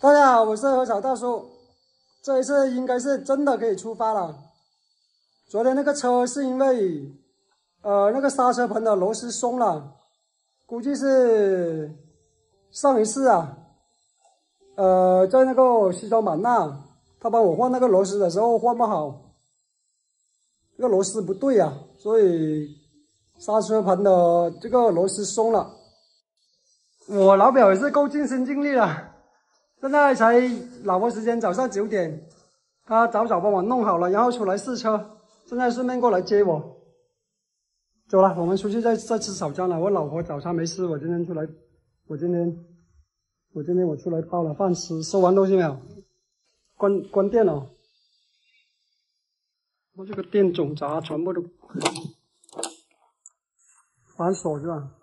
大家好，我是禾草大叔。这一次应该是真的可以出发了。昨天那个车是因为那个刹车盆的螺丝松了，估计是上一次啊，在那个西双版纳，他帮我换那个螺丝的时候换不好，这个螺丝不对啊，所以刹车盆的这个螺丝松了。我老表也是够尽心尽力了。现在才老婆时间，早上9点，他早早帮我弄好了，然后出来试车，现在顺便过来接我。走了，我们出去再吃早餐了。我老婆早餐没吃，我今天我出来包了饭吃。收完东西没有？关电了。我这个电总闸全部都反锁是吧？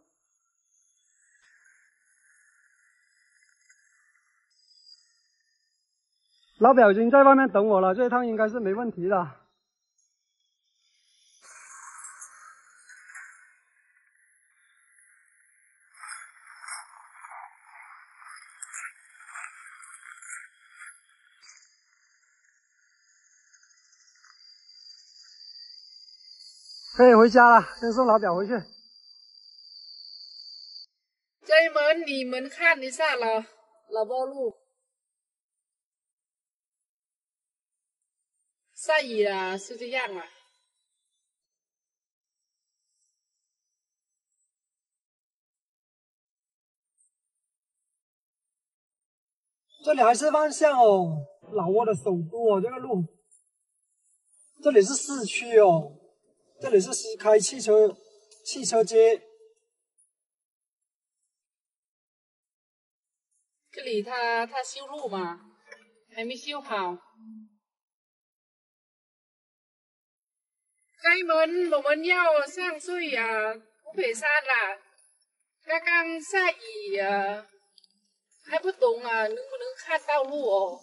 老表已经在外面等我了，这一趟应该是没问题的。可以回家了，先送老表回去。 家人们，你们看一下老包路，下雨了，是这样啊。 这里还是万象哦，老挝的首都哦，这个路，这里是市区哦，这里是开汽车街。 这里他修路嘛，还没修好。家人们，我们要上去土匪山了。刚刚下雨还不懂能不能看道路哦。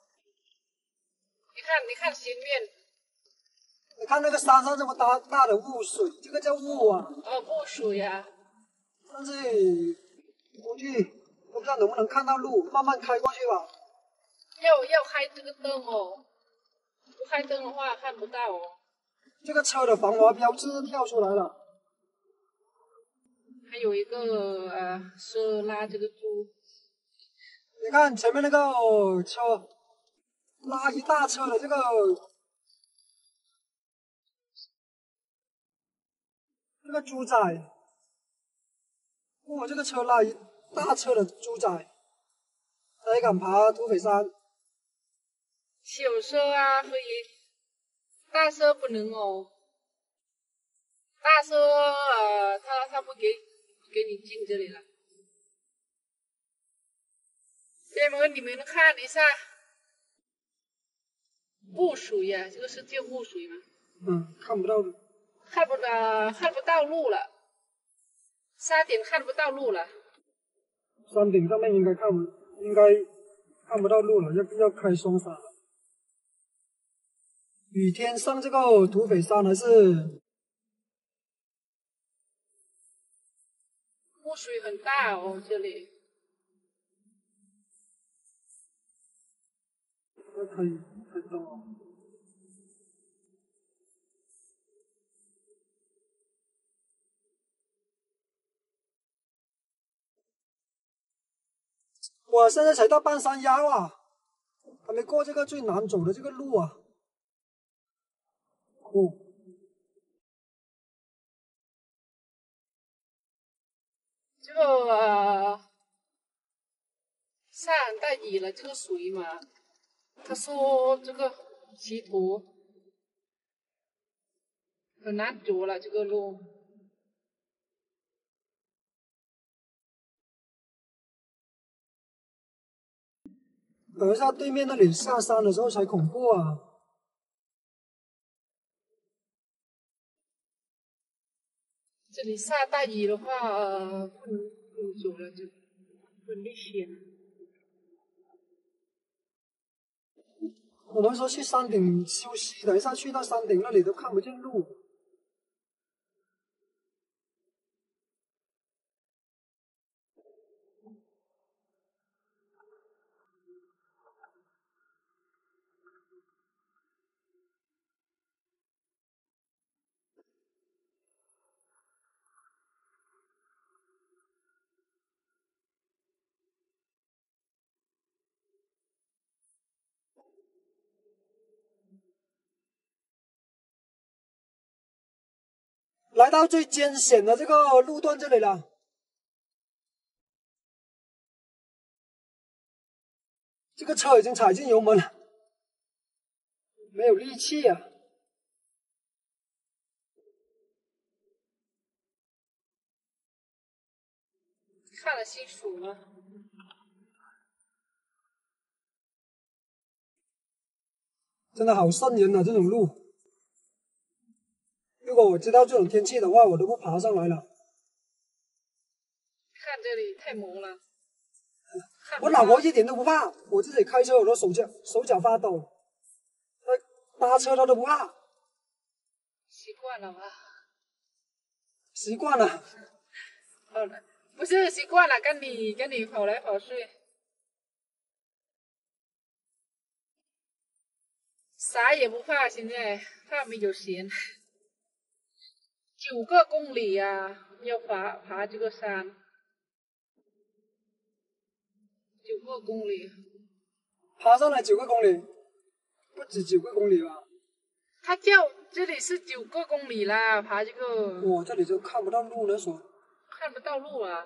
你看前面。 你看那个山上这么大的雾水，这个叫雾啊。 雾水啊。 但是估计不知道能不能看到路，慢慢开过去吧。 要开这个灯哦，不开灯的话看不到哦。 这个车的防滑标志跳出来了。 还有一个是拉这个猪。 你看前面那个车，拉一大车的这个猪仔，哇，这个车拉一大车的猪仔，谁敢爬土匪山？ 小车可以，大车不能哦。大车他不给你进这里了。家人们，你们看一下，雾水呀，这个是叫雾水吗？ 看不到的。 看不到路了，山顶看不到路了。 山顶上面应该看不到路了，要开双闪了。雨天上这个土匪山还是雾水很大哦，这里。 太高了。我现在才到半山腰啊，还没过这个最难走的这个路啊。 这个上大雨了，这个水嘛，他说这个歧途很难走了，这个路。 等一下对面那里下山的时候才恐怖啊。 这里下大雨的话，不能走了，就很危险。 我们说去山顶休息，等一下去到山顶那里都看不见路。 来到最艰险的这个路段这里了。这个车已经踩进油门了，没有力气啊！ 看得清楚吗？ 真的好瘆人啊，这种路。如果我知道这种天气的话，我都不爬上来了。 看这里太萌了。 我老婆一点都不怕，我自己开车我都手脚发抖，搭车她都不怕。 习惯了吧？ 习惯了。 好了，不是习惯了，跟你跑来跑去。啥也不怕，现在怕没有钱。9个公里呀，要爬这个山。9个公里。 爬上来9个公里，不止9个公里吧？ 它叫这里是9个公里啦，爬这个。 哇，这里就看不到路了，说。 看不到路啊。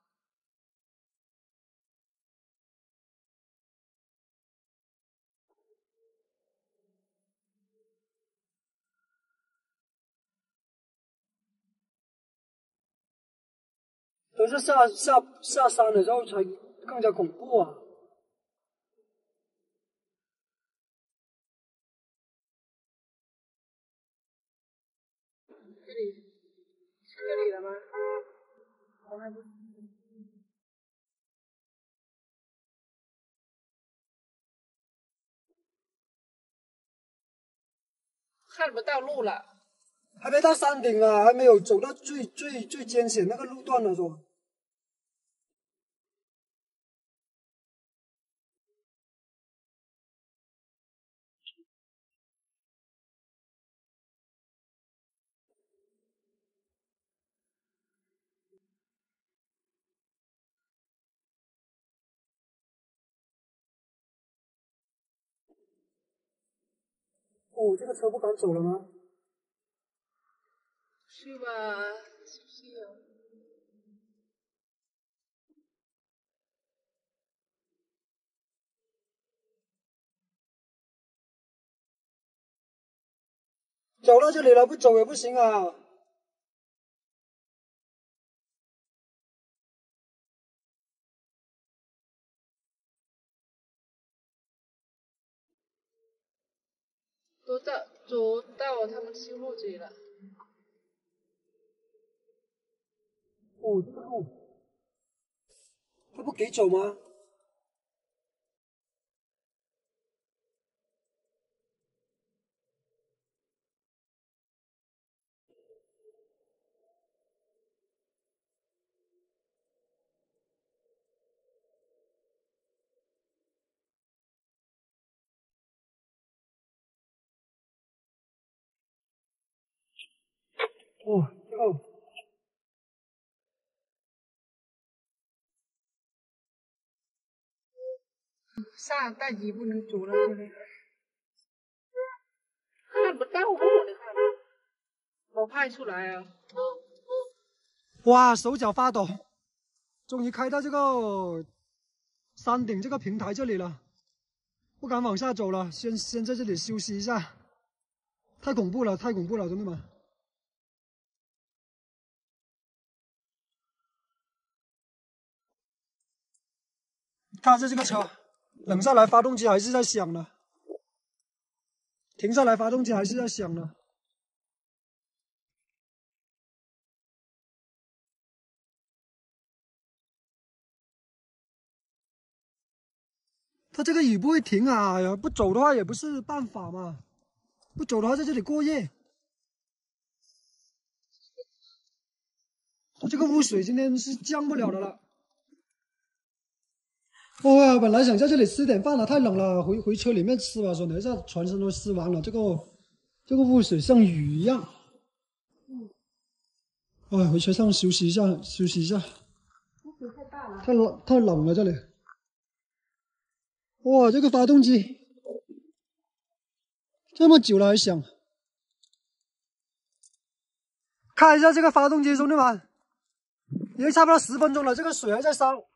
都是下山的时候才更加恐怖啊！ 这里是这里了吗？我还不。看不到路了。 还没到山顶啊，还没有走到最艰险那个路段呢，说。哦，这个车不敢走了吗？ 是吧？是哦。 走到这里了，不走也不行啊！ 走到他们修路这里了。 哦，这个路，他不给走吗？哦，这个。 下大雨不能走了，这里看不到路，你看，我拍出来啊。 哇，手脚发抖，终于开到这个山顶这个平台这里了，不敢往下走了，先在这里休息一下。太恐怖了，太恐怖了，兄弟们！看下这个车，冷下来发动机还是在响的，停下来发动机还是在响的。它这个雨不会停啊！哎呀，不走的话也不是办法嘛，不走的话在这里过夜。这个污水今天是降不了的了。哇，本来想在这里吃点饭了，太冷了，回车里面吃吧。说等一下全身都湿完了，这个污水像雨一样。哎，回车上休息一下，休息一下。 污水太大了。 太冷了这里。哇，这个发动机这么久了还响。 看一下这个发动机，兄弟们，已经差不多10分钟了，这个水还在烧。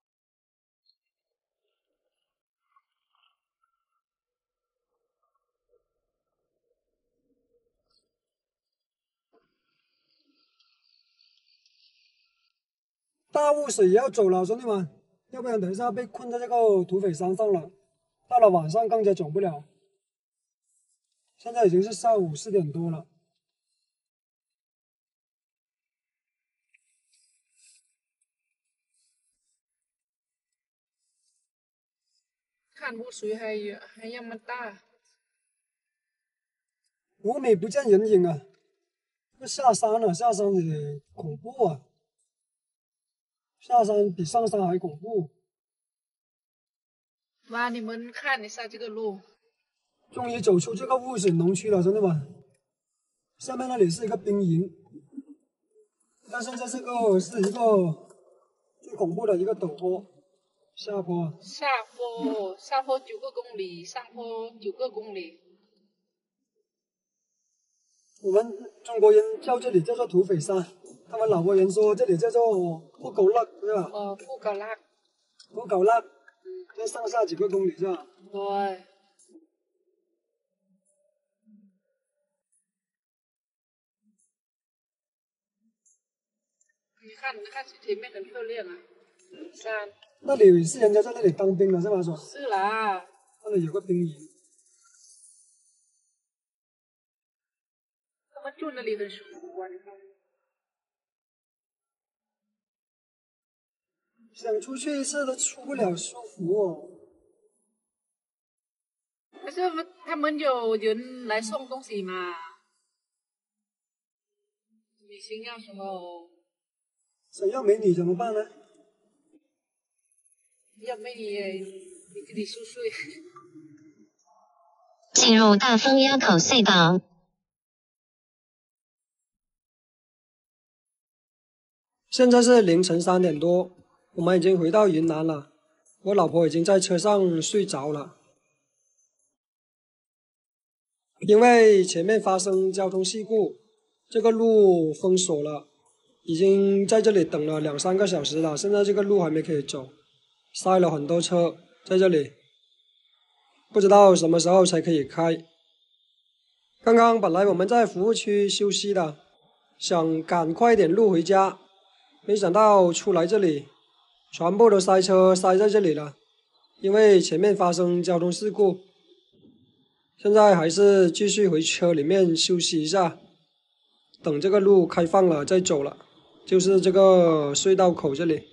大雾水也要走了，兄弟们，要不然等一下被困在这个土匪山上了。到了晚上更加走不了。现在已经是下午4点多了。 看雾水还那么大。 5米不见人影啊！这下山了，下山也恐怖啊！下山比上山还恐怖。 妈，你们看一下这个路。 终于走出这个雾水浓区了，兄弟们。下面那里是一个兵营，但现在这个是一个最恐怖的一个陡坡，下坡。 下坡9个公里，上坡9个公里。 我们中国人叫这里叫做土匪山，他们老挝人说这里叫做布狗勒，是吧？ 布狗勒。 布狗勒，这上下几个公里是吧？ 对。你看前面很漂亮啊，山。 那里是人家在那里当兵的是吗？说。 是啦。 那里有个兵营。 他们住那里很舒服啊，你看。 想出去一次都出不了舒服哦。 可是他们有人来送东西嘛？你想要什么？ 想要美女怎么办呢？ 要美女，你自己说说。 进入大风垭口隧道。 现在是凌晨3点多，我们已经回到云南了。我老婆已经在车上睡着了，因为前面发生交通事故，这个路封锁了，已经在这里等了2、3个小时了。现在这个路还没可以走，塞了很多车在这里，不知道什么时候才可以开。刚刚本来我们在服务区休息的，想赶快点路回家。没想到出来这里，全部都塞车塞在这里了，因为前面发生交通事故。现在还是继续回车里面休息一下，等这个路开放了再走了，就是这个隧道口这里。